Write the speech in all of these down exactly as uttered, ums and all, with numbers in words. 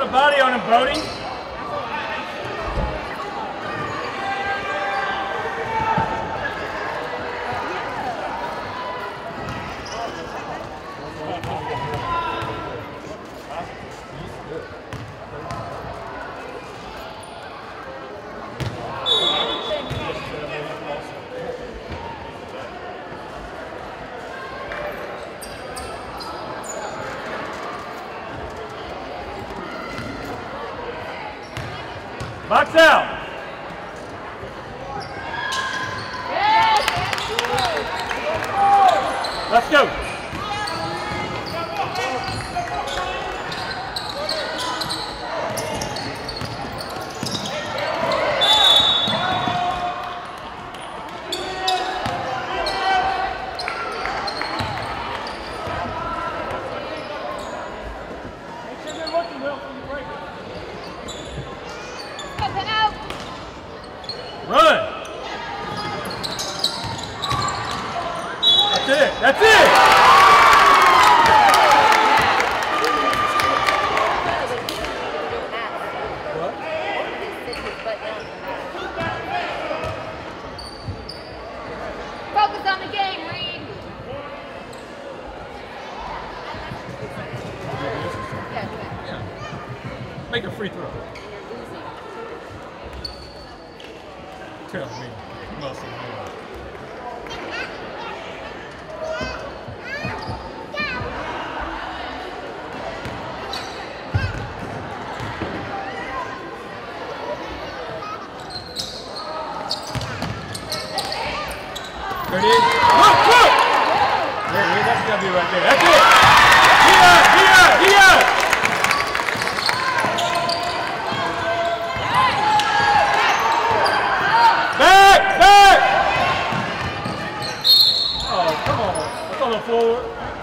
a body on him, Bodie. Box out. Let's go. Run! That's it! That's it! What? Focus on the game, Reed! Yeah. Make a free throw. Tell me, muscle man. There it is. Look, look! There it is. That's gonna be right there. That's it. He up, he up, he up. Back, back! Oh, come on. Let's on the floor.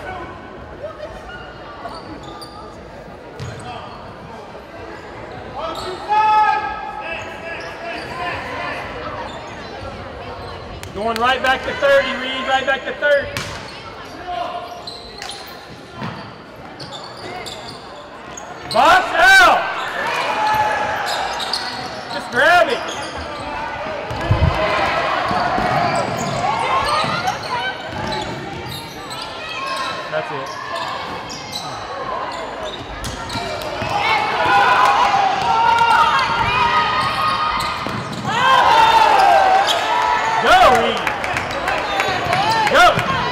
Going right back to thirty, Reed. Right back to thirty. Box out! Just grab it. That's it. Go, Reed. Go.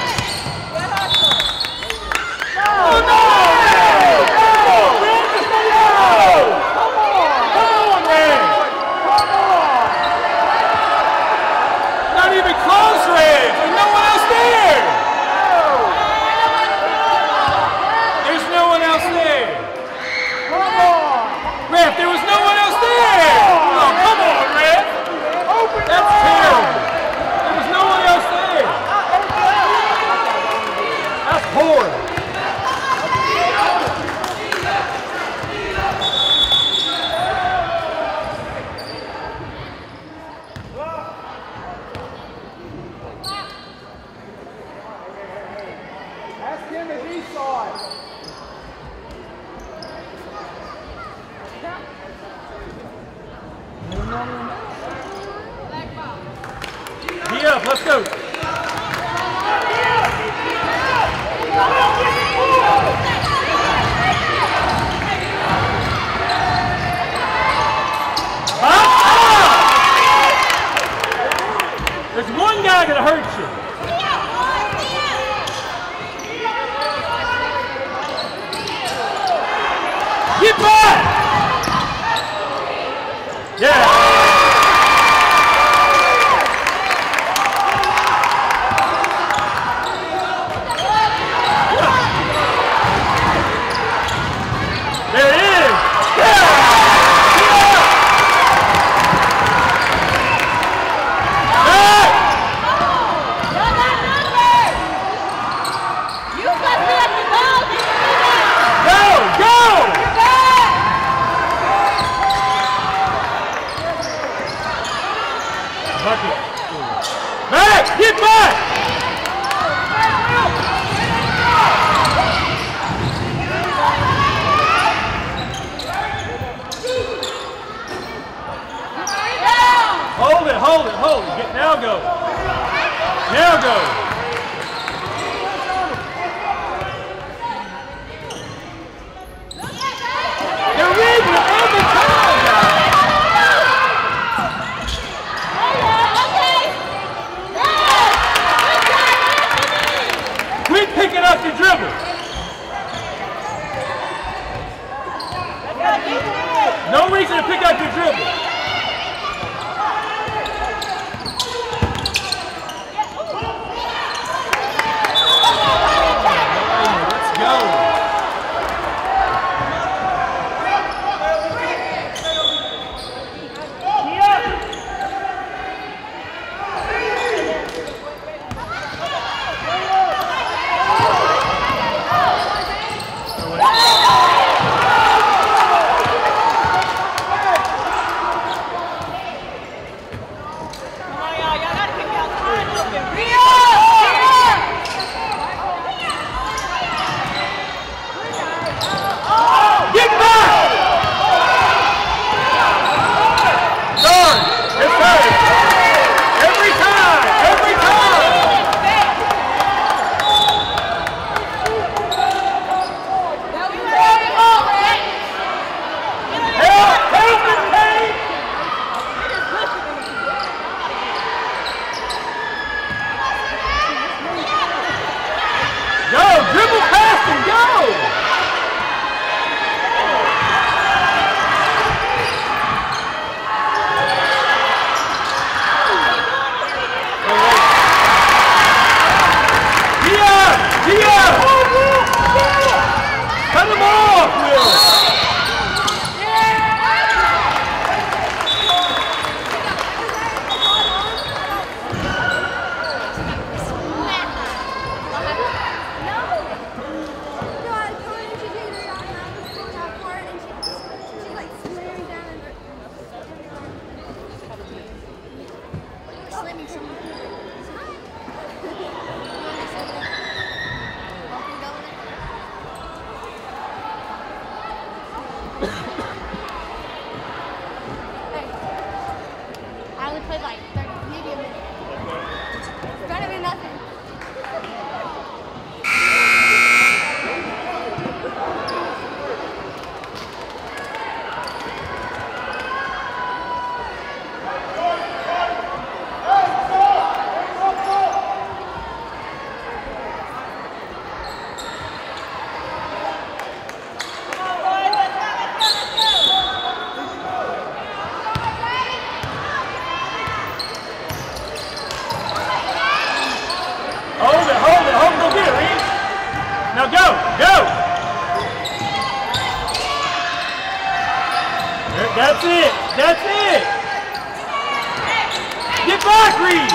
Oh, no! No! Man, just stay out! Come on! Come on, man! Come on! Not even close, Red. There's no one else there. There's no one else there. Come on! Ref, there was no one else there! Oh, come on, Ref! That's terrible! There was no one else there! That's horrible! Ask him if he saw it. Be up, let's go. There's one guy gonna hurt you. Get back! Yeah. Go, dribble past and go! Cut him off, Will! Now go, go! That's it, that's it! Get back, Reed!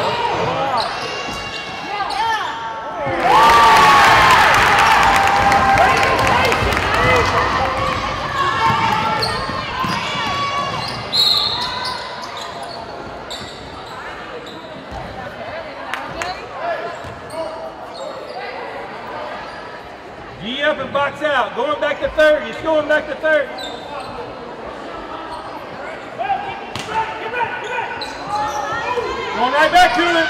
G up and box out. Going back to third. He's going back to third. Going right back to him.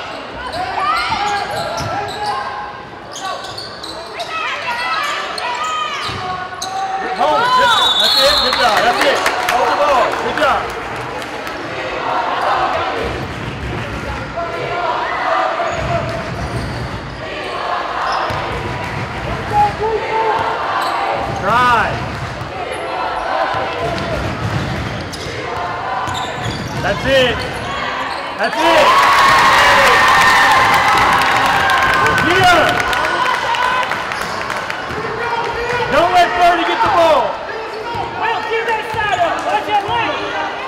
Hold it. That's it. Good job. That's it. Hold the ball. Good job. Drive. That's it. That's it. Here. Don't let Birdie get the ball. Well, keep that side up. Watch that lane.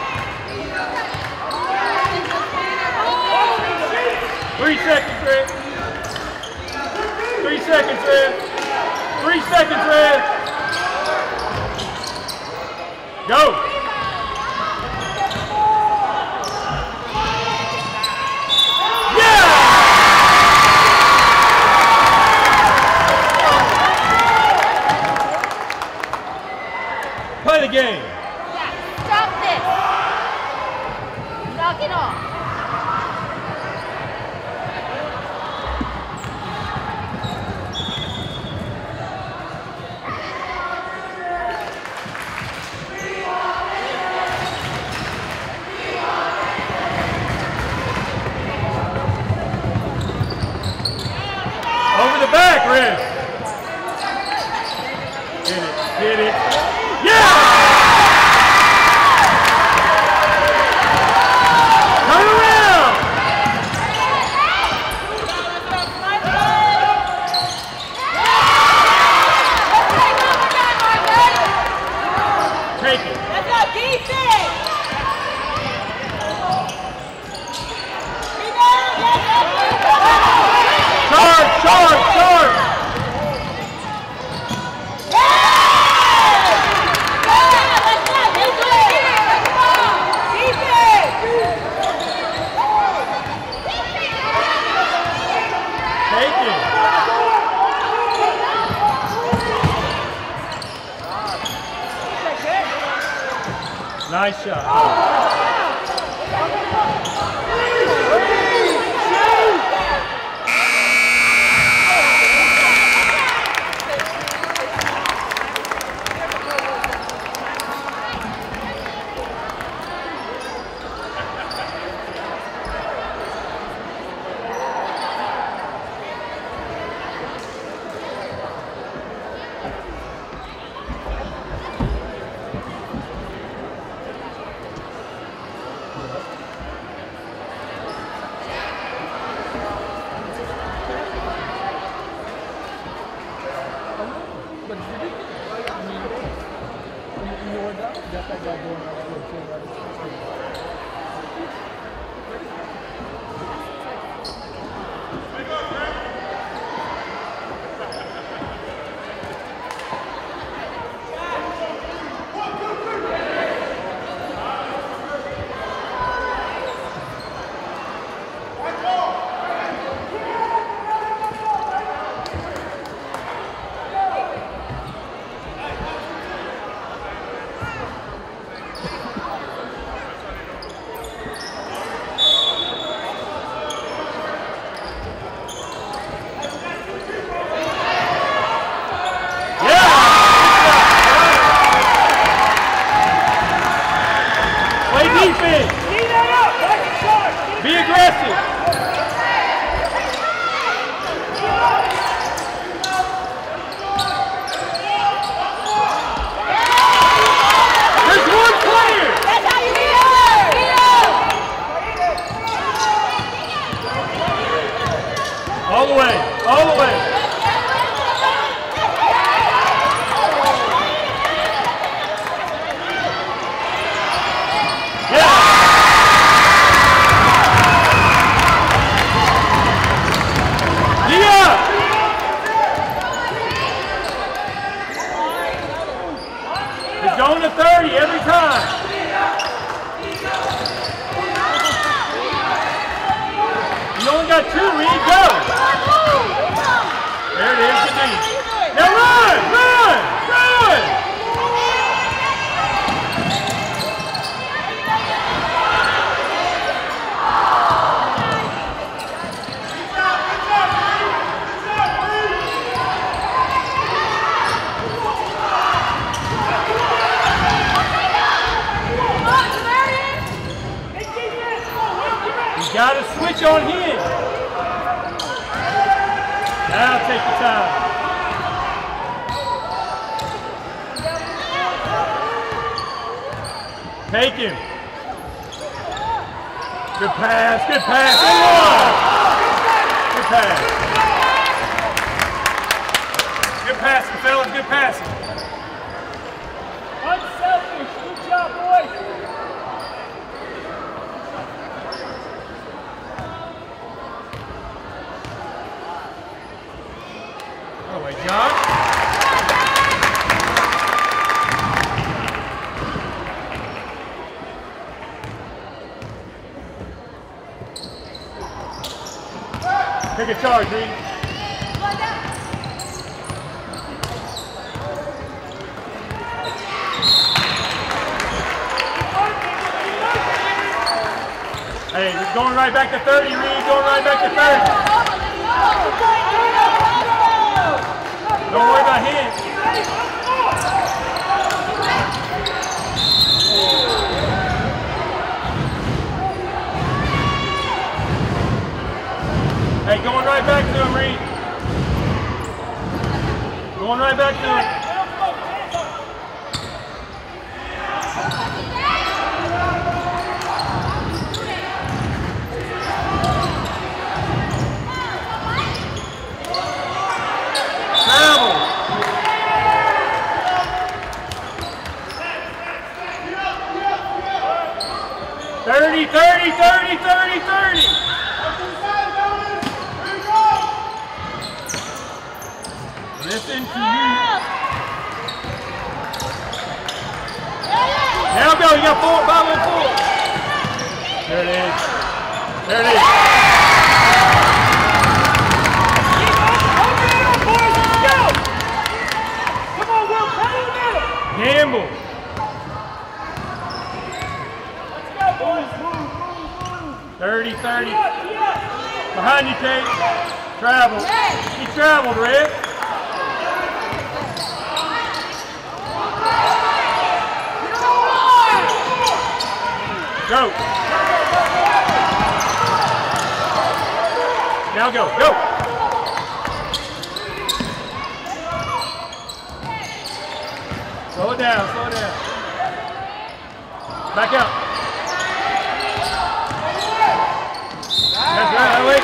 Three seconds, Red. Three seconds, Red. Three seconds, Red. Go! Yeah! Play the game. Yeah, stop this. Knock it off. Over the back, Red. Hit it, hit it. Yeah! Turn around! Take it. That's not defense. Charge, charge, charge! Take it. Nice shot. got that guy doing that good too, right? Be aggressive. There's one player. That's how you do it. All the way. All the way. Going to thirty every time. You only got two, Reed, go. There it is, good D. Now run, run, run. Got to switch on him. Now take your time. Take him. Good pass, good pass. Good pass. Good passing, fellas, good passing. Unselfish. Good job, boys. John. Take a charge, Reed. Hey, we're going right back to thirty, Reed. Going right back to thirty. Don't worry about him. Hey, going right back to him, Reed. Going right back to him. thirty, thirty, thirty, thirty, thirty. Listen to you. Now go, you got four, five on four. There it is. There it is. Come on, Will, pedal the middle. Gamble. thirty, thirty. Behind you, Kate. Travel. He traveled, Red. Go. Now go. Go. Slow it down. Slow it down. Back out. That's right, wait.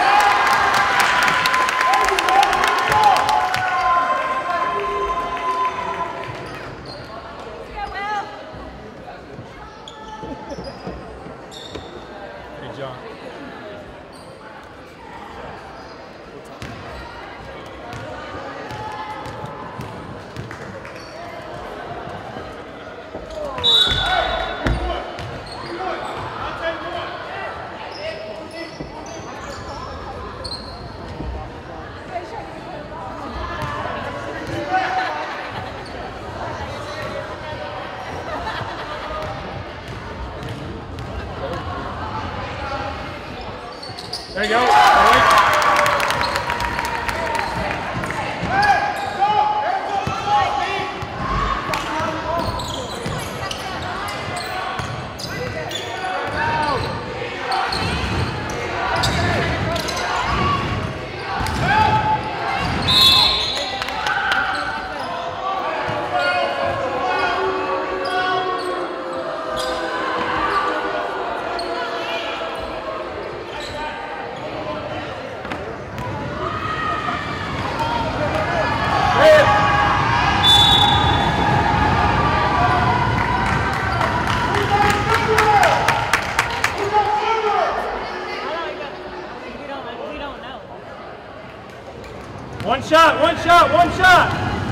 One shot, one shot, one shot.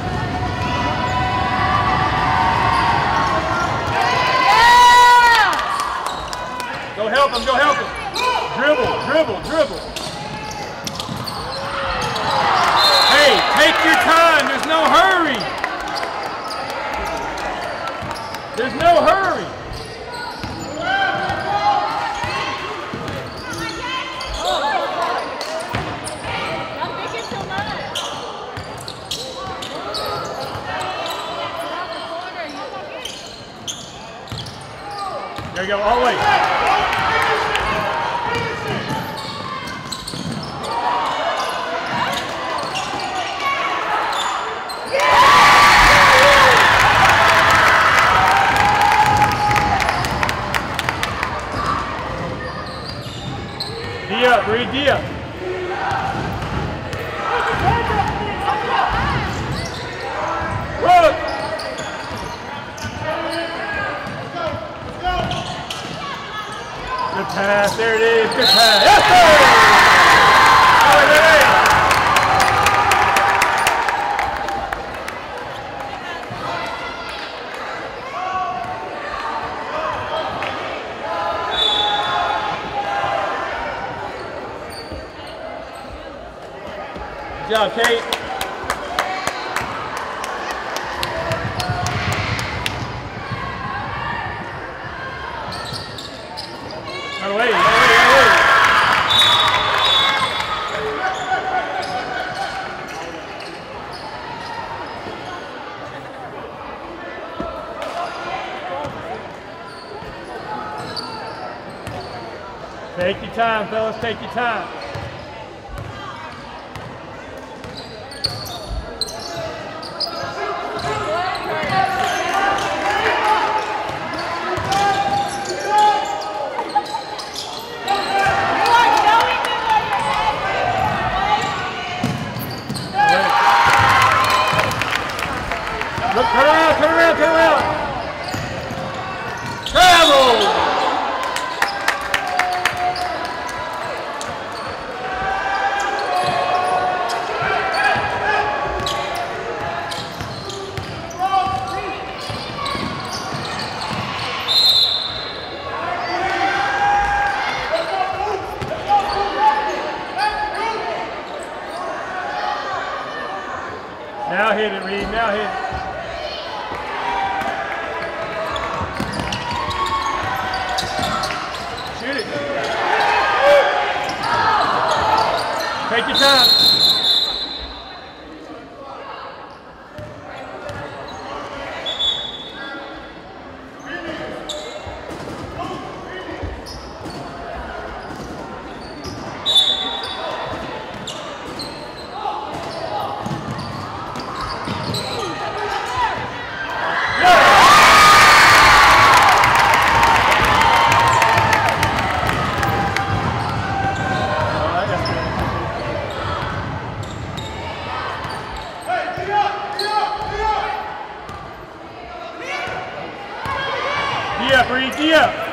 Yeah! Go help him, go help him. Dribble, dribble, dribble. Hey, take your time. There's no hurry. There's no hurry. There you go, all the way. D up, Reed, D up. Run! Good pass, there it is, good pass. Yes, sir! Hey, hey, good job, Kate. Out of the way, out of the way, out of the way. Take your time, fellas, take your time. Look, turn around, turn around, turn around. Travel! Now hit it, Reed, now hit it. Shoot it. Take your time. D up, Reed, D up.